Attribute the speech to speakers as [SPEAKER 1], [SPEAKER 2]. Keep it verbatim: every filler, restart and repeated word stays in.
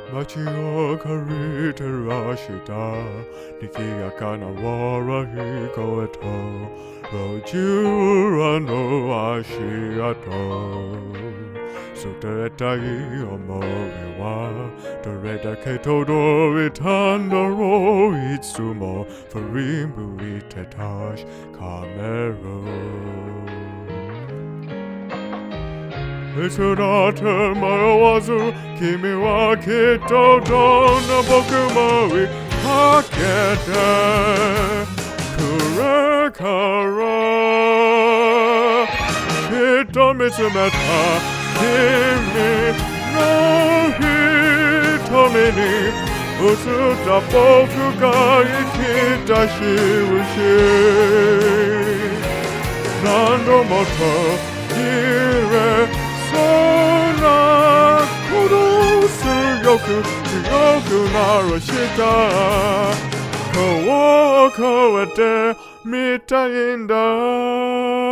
[SPEAKER 1] 街を借りてらした賑やかな笑い声と路地裏の足跡捨てたい思いはどれだけ届いたんだろういつも振り向いて確かめるいつだって迷わず君はきっとどんな僕も追いかけてくれからきっと見つめた君の瞳に映った僕が生きた印何度もときれそんなこと強く強くならした川を越えてみたいんだ